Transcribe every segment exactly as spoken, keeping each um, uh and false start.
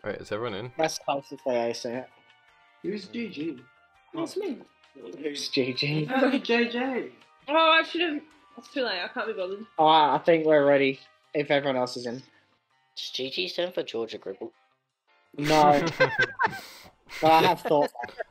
Wait, is everyone in? That's close to say I say it. Who's G G? That's me. Who's G G? Oh, J J. Oh, I should have. It's too late. I can't be bothered. Oh, I think we're ready. If everyone else is in. Does G G stand for Georgia Gribble? No. But I have thought.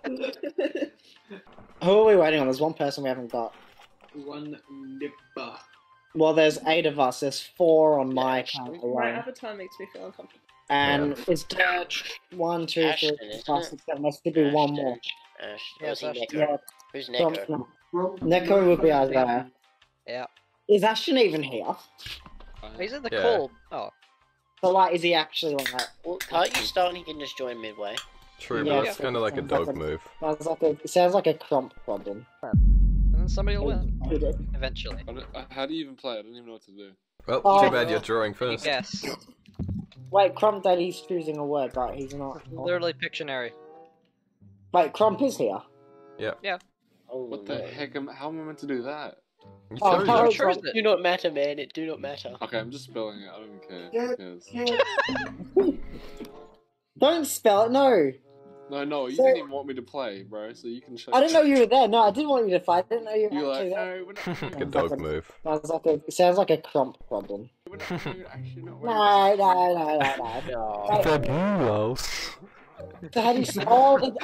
Who are we waiting on? There's one person we haven't got. One nipper. Well, there's eight of us. There's four on my Yeah, account My alone. avatar makes me feel uncomfortable. And it's dead. One, two, Ashton, three, isn't four, it? five, six, seven. There should be one more. Ash. Yeah, Or is he it's Neko? Yeah, Who's Tom- Neko? Neko would be Isaiah. Yeah. Is Ashton even here? He's in the Yeah. call. Oh. So, like, is he actually like that? Well, can't you start and he can just join midway? True, Yeah. but it's kind of like a dog move. Sounds like a, it sounds like a crump problem. And then somebody will win. Who did? Eventually. I don't, I- how do you even play? I don't even know what to do. Well, Oh. too bad you're drawing You first. guess. Wait, Crump Daddy's choosing a word, right? He's not. Literally Pictionary. Wait, Crump is here. Oh, What the no. heck? Am, how am I meant to do that? You Oh, chose how- it. Sure is it? Do not matter, man. It do not matter. Okay, I'm just spelling it. I don't care. Yeah. Who cares? Don't spell it, no. No, no, you So- didn't even want me to play, bro. So you can show. I didn't know you were there. No, I didn't want you to fight. I didn't know you were You're actually like, there. no, we're not. Like a doing dog that. move. Sounds like a, it sounds like a Crump problem. We're not doing actually not. No, no, no, no, no. No. Wait, so how do you spell the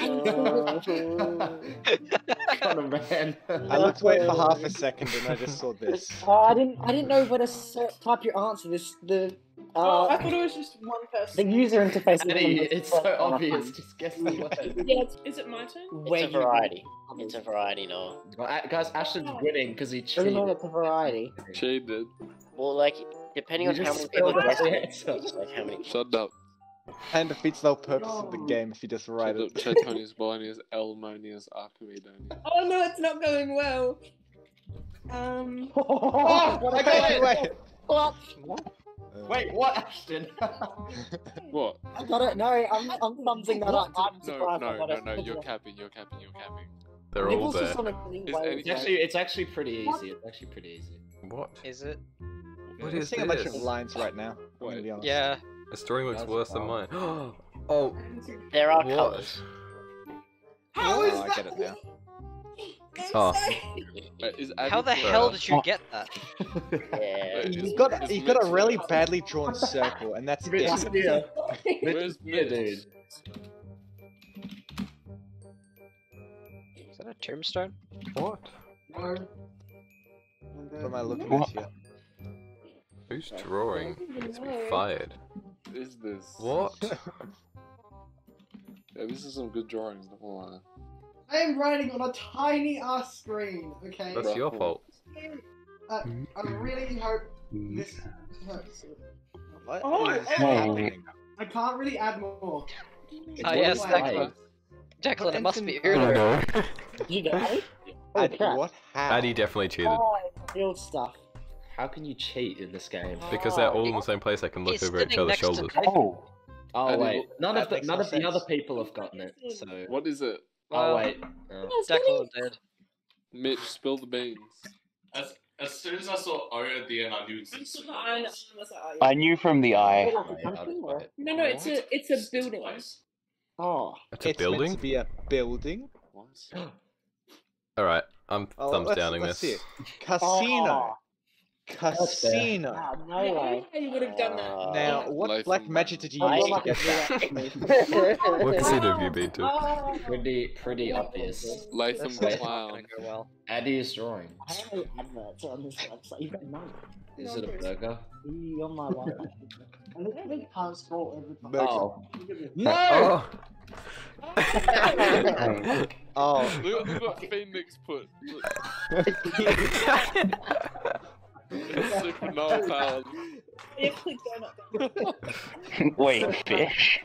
Connor, man. I looked away for half a second and I just saw this. Oh, I didn't. I didn't know where to se- type your answer. This the. Oh, I Uh, thought it was just one the person. user interface. Eddie, it's so obvious. Just guess the word. Yeah, is it my turn? It's a variety. It's a variety, no. Well, a- guys, Ashton's winning because he Doesn't mean cheated. it's a variety. Cheated. Well, like, depending You on how just many people spelled guess out the it, answer. it's like how many. Shut up. And defeats the whole purpose of the game if you just write Shut up. it. Chetonius, Bolonius, Elmonius, Archimedonius. Oh no, it's not going well. Um. Oh, I got it! Wait, What? Wait, what, Ashton? What? I got it. No, I'm I'm thumbsing that up. I'm No, surprised I no, got no, it. no. You're capping. You're capping. You're capping. They're all Nipples there. just on a green Is wave. any- It's actually, it's actually pretty easy. It's actually pretty easy. What? Is it? What I'm is seeing a bunch of this? lines right now. I'm gonna Wait. be honest. Yeah. This drawing looks That's worse than wild. mine. Oh, There are What? colours. How Oh, is I that? get it now. oh. Wait, is How the Abby- hell did you get that? Yeah. Wait, You've is- got, is you've got a Mitch- really badly drawn circle, and that's Mitch is it. here. Where's Yeah, Mitch? dude. Is that a tombstone? What? No. What am I looking at here? Who's drawing? Needs to be fired. Is this? What? Yeah, this is some good drawings. Not gonna lie. I am writing on a tiny ass screen, okay? That's your fault. Uh, I really hope this works. What Oh, is oh. happening? I can't really add more. Oh What yes, is Declan. Declan. Declan, it must be Ensign- Uno. You got it? Oh, Addy, crap. what? How? Addy definitely cheated. Oh, field stuff. How can you cheat in this game? Because they're all in the same place, I can look He's over each sitting other's next to shoulders. Declan. Oh Addy, wait, none that of the makes none no of the other sense. people have gotten it. So What is it? oh Well, wait, oh. Declan did. Mitch, spill the beans. As, as soon as I saw O at the end, I knew it was I know. I was like, oh, yeah. I knew from the eye. Wait, I'll just wait. No, no, it's a it's a building. Place. Oh. It's a It's meant building? to be a building. What? Alright, I'm Oh, thumbs let's, downing let's this. see it. Casino. Oh. Casino. Ah, no I don't know way. how you would have done that. Uh, Now, what Life black of magic did you I use feel to like get it's that? What casino have you been to? Oh. Pretty pretty obvious. Latham That's not Clown. gonna go well. Addy is drawing. I have no adverts on this website. You got none. Is it a burger? You're my life. I literally can't scroll every time. Burger. Oh. No! Oh! Oh, Look, look what Phoenix put. It's super null powers. Yeah, click donut. Wait, fish?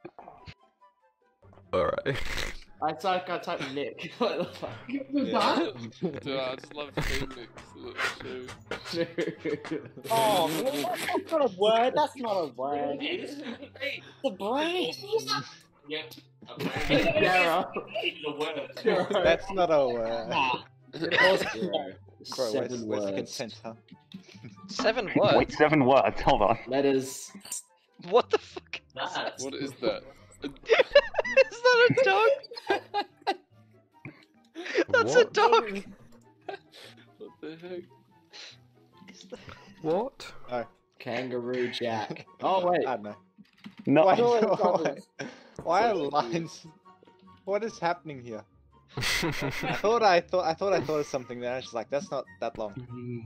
Alright. I typed I typed Nick. What the fuck? yeah. Dude, I just love Phoenix. Look, shoe. Oh, man, that's not a word. That's not a word. It is. Hey, The brain. yeah. Sarah. The word. That's not a word. Nah. Zero. Bro, where's, Seven where's the words. consent, huh? Seven Wait, words. seven words. Hold on. Letters. What the fuck? That. What is that? Is that a dog? That's a What? dog. What the heck? What? Kangaroo Jack. Oh wait. I don't know. No. Why, Doing why, brothers. why are lines? What is happening here? I thought I thought I thought I thought of something there. I was just like, that's not that long.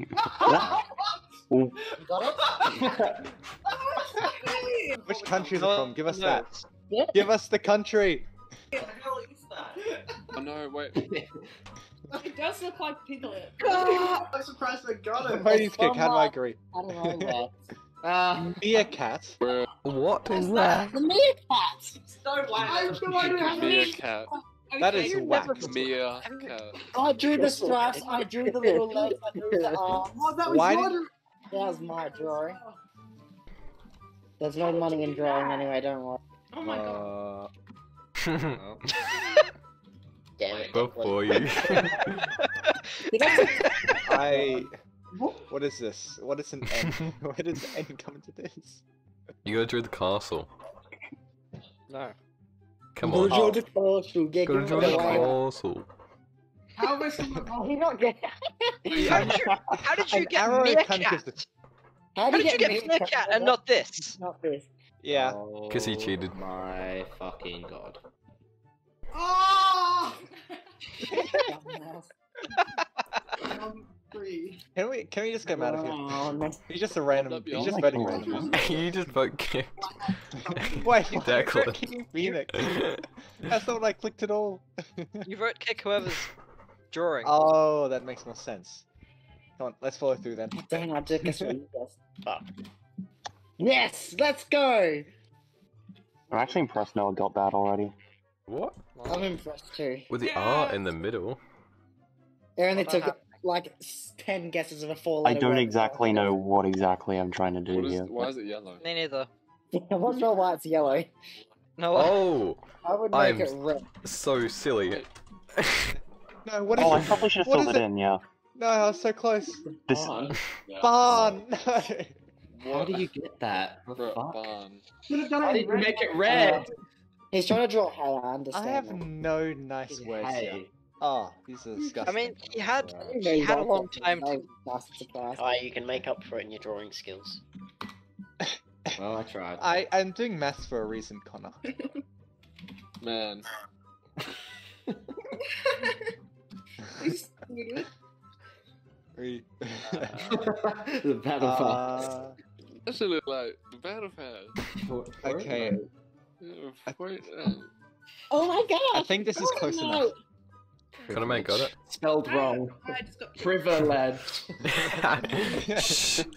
You got it? Which country is it No, from? Give us no. that. Yeah. Give us the country. What the hell is that? Oh no, wait. It does look like Piglet. I'm surprised I got it. Ladies kick. from, How do I uh, agree? I don't know what. Ah. Meerkat. Where What is that? The meerkats! No way. I have no idea how to Meerkat. That Okay, is you whack. never- Meerkat. I drew the straps, I drew the little legs, I drew the arms. Oh, that was Why your did- That was my drawing. There's no money in drawing anyway, don't worry. Oh my god. Uh, Damn it. Good for you. I. What is this? What is an N? Where did the N come into this? You gotta draw the castle. No. Come Go on. draw the castle, get Gotta him draw the away. castle. How am I supposed Oh, he not get. How did you, how did you An get arrow can't give meerkat? the- How How do did you get meerkat and not this? Not this. Yeah. Cause he cheated. Oh my fucking god. Oh! Um, three. Can we can we just get him out of here? Oh, no. He's just a random. That'd be He's just awesome. voting randomly. You just vote kicked. Wait, why Declan. are you Phoenix? That's not what I clicked at all. You vote kick whoever's drawing. Oh, that makes more sense. Come on, let's follow through then. Dang, I did guess what you guessed. Fuck. Yes, let's go! I'm actually impressed Noah got that already. What? I'm impressed too. With the R in the middle. It only What took happened? like s- ten guesses of a four I letter don't word. exactly know what exactly I'm trying to do What is, here. why is it yellow? Me neither. I'm not sure why it's yellow. No. Oh, I would make I'm it red. so silly. No, what is Oh, I it? probably should have What filled is it it? in, yeah. No, I was so close. This Barn? Barn! No! How do you get that? What the Bro, fuck? barn. Should have done Why it did you red. make it red? He's trying to draw hay, I understand. I have that. no nice words here. Hey. Oh, these are disgusting. I mean, he had I didn't he know had a you long guys time did that. to. Nice surprise. Oh, you can make up for it in your drawing skills. Well, I tried. I, I'm doing maths for a reason, Connor. Man. He's stupid. We- The battle pass. uh, That should look like the battle pass. okay, Yeah, wait, uh, Oh my god! I think this is close no. enough. Conor man got it. Spelled wrong. I just got Privilege. Shh.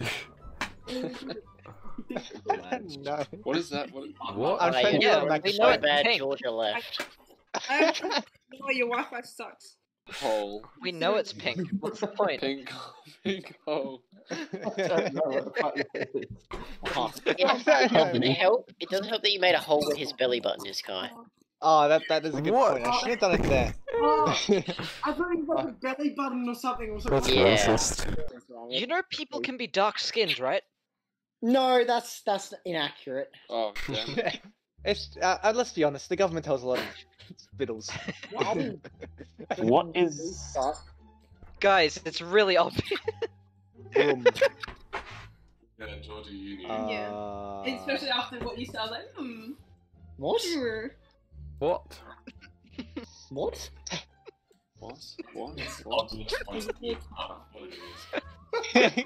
No. what is that? What? What? I'm Oh, trying to yeah, get it back we to know So it. bad Pink. Georgia left. I Oh, your Wi-Fi sucks. Hole. We know it's pink. What's the point? Pink. Pink hole. Yeah, No, it no. doesn't help. It doesn't help that you made a hole in his belly button, this guy. Oh, that that is a good What? point. I should have done it there. Oh, I thought it was like a belly button or something. Or something. That's Yeah. racist. You know people can be dark skinned, right? No, that's that's inaccurate. Oh, damn. It's uh, uh, let's be honest. The government tells a lot of fiddles. Well, I didn't- What is... Guys, it's really obvious. Boom. Yeah, Georgia Union. Uh, Especially after what you said, I was like, hmm. What? Sure. What? What? What? What? It's What? obvious once you are what it is.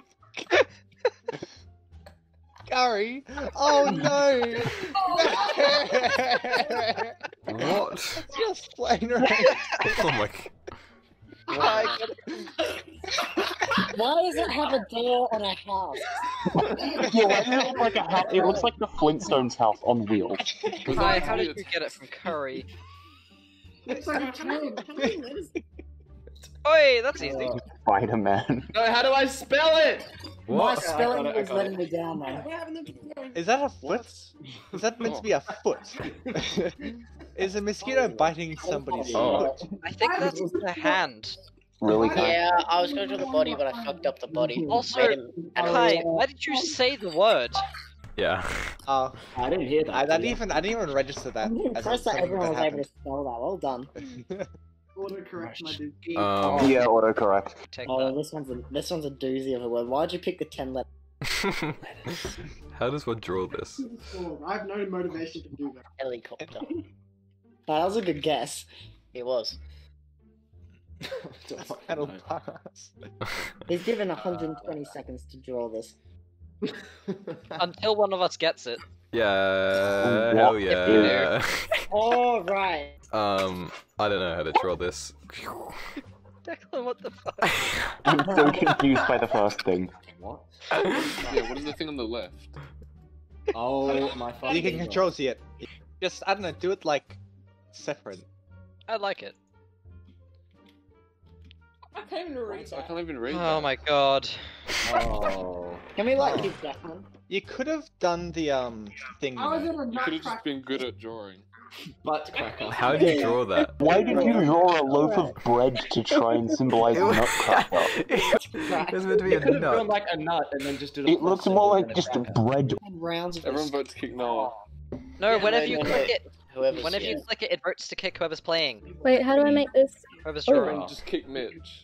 Gary! Oh no! What? Just plain right. Oh my. Why? Why does it have a door on a house? Yeah, why does it look like a house? It looks like the Flintstones house on wheels. Hi, how did you get it from Curry? Looks like a How many, toad. how many letters? Oi, that's easy. Spider-Man. No, how do I spell it? My What? spelling I got it, I was got letting it. me down, man. What happened to the drawing? Is that a foot? Is that meant to be a foot? Is a mosquito biting somebody's Oh. foot? I think that's the hand. Really kind Yeah, I was going to draw the body, but I fucked up the body. Also, Made him Hi, why did you say the word? Yeah. Oh, I didn't hear that. I, I didn't yeah. even I didn't even register that. I'm as impressed that something everyone was able happened. to spell that. Well done. Autocorrect, my dude. Um, Yeah, autocorrect. Take Oh, that. this one's a this one's a doozy of a word. Why'd you pick the ten letter? How does one draw this? I have no motivation to do that. Helicopter. Oh, that was a good guess. It was. That'll pass. He's given one hundred twenty seconds to draw this. Until one of us gets it. Yeah, What? hell yeah. All right. Um, I don't know how to draw this. Declan, what the fuck? I'm so confused by the first thing. What? Yeah, what is the thing on the left? Oh my fucking You can God. control Z it. Just I don't know, do it like separate. I like it. I can't even read I that. can't even read Oh that. my god. Oh. Can we like Oh. keep that one? You could have done the um thing. I was you in know. a You could have just nutcracker. been good at drawing. Butt cracker. How do you draw that? Why did you draw a loaf of bread to try and symbolize a nutcracker? It was meant to be You a could have drawn nut. like a nut and then just did a It hot looks symbol more and like a just a cracker. bread. Rounds of Everyone this. vote to kick Noah. No, Yeah, whenever no, you no, click no. it, Whoever's whenever yeah. you click it, it votes to kick whoever's playing. Wait, how do I make this? Whoever's Oh. drawing. Everyone just kick Mitch.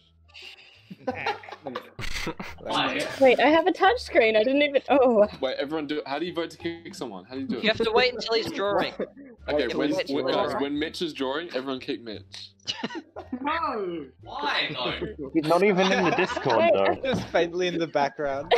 Wait, I have a touch screen. I didn't even. Oh. Wait, everyone do. How do you vote to kick someone? How do you do it? You have to wait until he's drawing. Okay, Yeah, when, wait, when, wait, guys, wait. when Mitch is drawing, everyone kick Mitch. No! Why? No. He's not even in the Discord Wait, though. Just faintly in the background.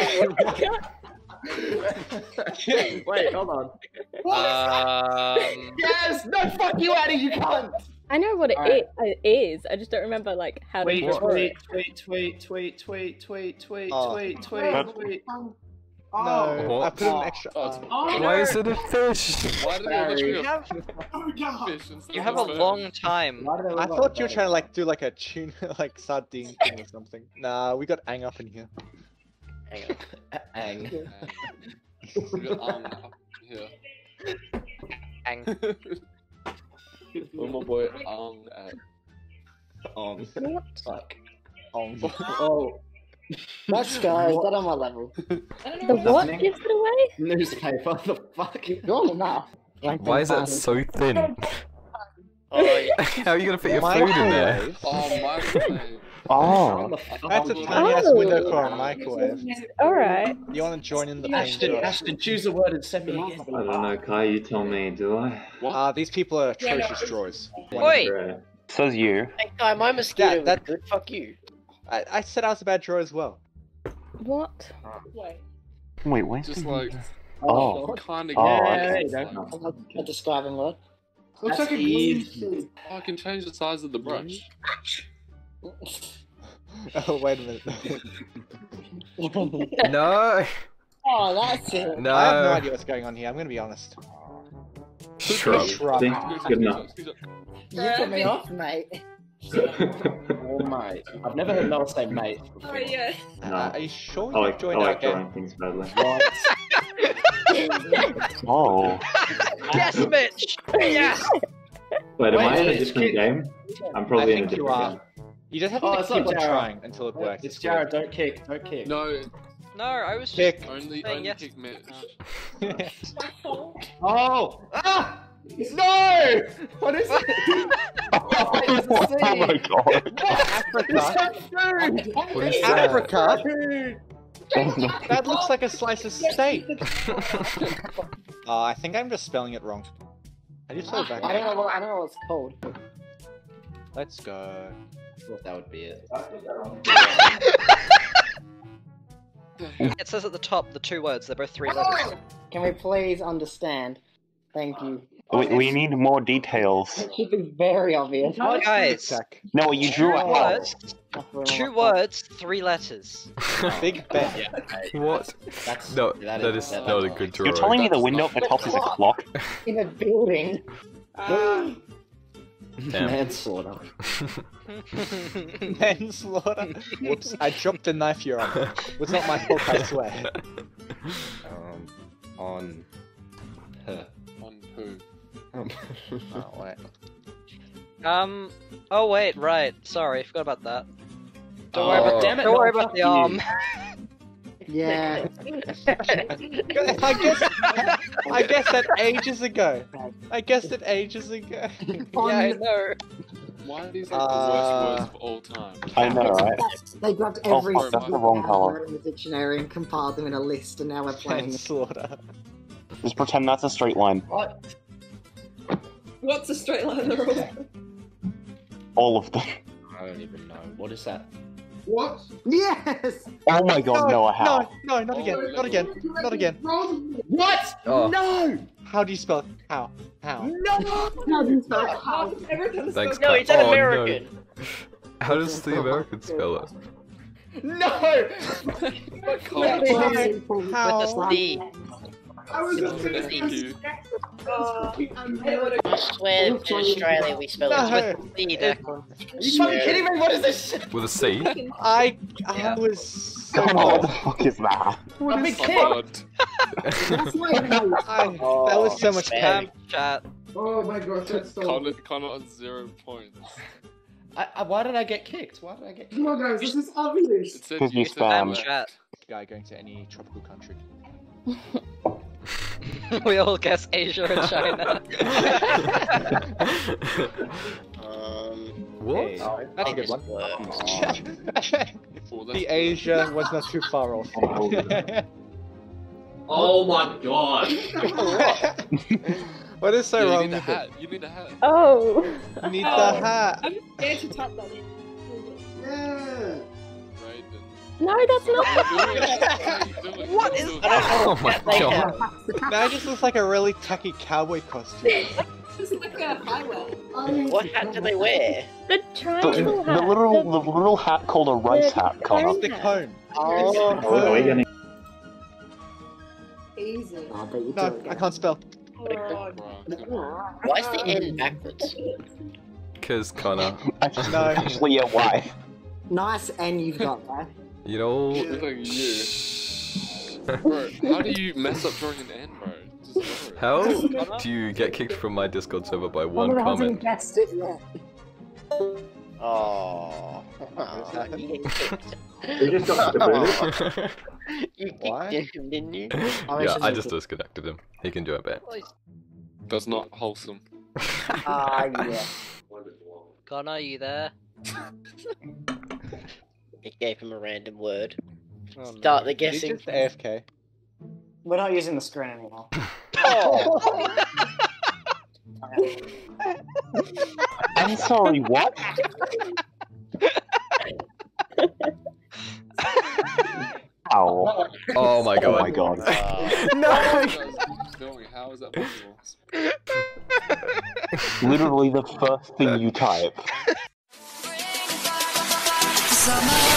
Wait, hold on. Um, Yes! No, fuck you, Addy, you can't! I know what it Alright. i- is. I just don't remember like how Tweet, to draw it. tweet, tweet, tweet, tweet, tweet, tweet, Oh. tweet, tweet, Wait, tweet. um, No, Oh, I put an Oh. extra. Oh, it's- uh, oh, Why is it a fish? Why did they let Sorry. you you have, oh God. fish instead you of have a bird? long time. Why did I I look like thought you were that? trying to like do like a tuna, like sardine thing or something. Nah, we got Ang up in here. Hang on. Ang. We got Ang up here. Ang. Where my boy Ang at? On. What? Fuck. Ong. Oh. That's guys, not on my level. I don't The know what happening? gives it away? Newspaper, the fuck? Drawn enough. Why is that so thin? Oh, yeah. How are you gonna fit your food in there? Microwave? Oh, microwave. Oh. That's a Oh. tiny ass window for a microwave. Alright. You want to join in the pain Ashton, job? Ashton, choose a word and send me I don't know, Kai, you tell me, do I? What? Ah, these people are atrocious drawers. Oi! Great. Says you. Hey, guy, my mosquito That- that- was good. Fuck you. I, I said I was a bad drawer as well. What? Wait. Wait, wait. Just like Oh. kind of. Oh, Yeah, like, you don't A, a describing word. Looks That's like a easy. green I can change the size of the brush. Oh, wait a minute. No! Oh, that's it. No! I have no idea what's going on here, I'm gonna be honest. Shrub. Shrub. Think, good enough. You put me off, mate. Oh, mate. I've never heard Noah say mate Oh before. yeah. Uh, No. are you sure I you've like, I joined our like game? drawing things badly. Oh. Yes, Mitch! Yes! Wait, am Wait, I in a it's different kid- game? I'm probably I in a think you different are. game. You just have Oh, to it's keep not on Jared. trying until it works. It's Jared, don't kick, don't kick. No, No, I was just Kick. only saying only yes. kick Mitch. My fault. Oh! Ah! No! What is it? Oh my god. Africa? Food! What is that? Africa? There's no- That looks like a slice of steak. Oh, I think I'm just spelling it wrong. How do you spell it back? I don't know what I don't know what it's called. Let's go. I thought that would be it. It says at the top the two words, they're both three letters. Can we please understand? Thank you. we, we need more details. It should be very obvious. Guys, Check. No, you drew a Two house. two words, three letters. Big bet. What? That's, No, that that is that- not a that's- good drawing. You're telling me the window at the top is a clock? In a building. Ah. Damn. Manslaughter. Manslaughter. Whoops, I dropped the knife you're on. It was not my fault, I swear. Um, on her. On poo. Um, Oh, wait. Um. Oh wait, right. Sorry, forgot about that. Don't worry Oh, about. damn it, don't no, worry about fuck the you. arm. Yeah. I guess I guessed that ages ago. I guessed it ages ago. Yeah, I know. Why are these like Uh, the worst words of all time? I know, right? They grabbed Oh, every fuck, that's the wrong colour. word in the dictionary and compiled them in a list, and now we're playing. Slaughter. Just pretend that's a straight line. What? What's a straight line rule? All of them. I don't even know. What is that? What? Yes! Oh my god, Noah, how? No, no, not again, not again, not again. What? Oh. No! How do you spell it? How? How? No! How do you spell it? How? Everything Thanks, No, Pat. he's an Oh, American. No. How does the American spell it? No! How? With a C. I was just With a gonna C. I swear in Australia we spell No. it With a C, Declan. You fucking kidding me? What is this? With a C? I I was so Oh, what the fuck is that? I've been Oh kicked! god. I, that was so much man. cam. Chat. Oh my gosh, that's so. Connor, Connor on zero points. I, I, why did I get kicked? Why did I get kicked? Come on, guys, this is obvious. It said Because you it said spam. Um, America. chat. Guy going to any tropical country. We all guess Asia and China. Um, What? Hey, that's a good one. Oh, that's The Asia was not too far off. Oh my god. What is so Yeah, you wrong need the with hat. You need the hat. Oh. it? You need Oh. the hat. I'm scared to tap that. Yeah. Raiden. No, that's not. What is Oh my god. Now it just looks like a really tacky cowboy costume. It's like a highway. what hat do they wear? The The, triangle the hat. little the little hat called a rice the hat, Connor. cone The hat. cone. Oh, Oh, are we getting... Easy. Oh, but you do No, it I again. can't spell. Oh, Bruh, come on. why is the N backwards? Because Connor, Actually, No. actually, yeah, why? Nice N you've got there. you know. Look like you. Bro, how do you mess up drawing an N, bro? Just draw it. How do you get kicked from my Discord server by one Connor hasn't comment? guessed it yet. Oh. oh you get kicked. We just got demoted. You kicked Why? him, didn't you? Yeah, I just disconnected him. He can do it back. That's not wholesome. Ah, yeah. Connor, are you there? It gave him a random word. Oh, no. Start the Did he guessing. just A F K? We're not using the screen anymore. Oh. I'm sorry, what? Ow. Oh my god. Oh my god. No! How is that possible? Literally the first thing you type. Summer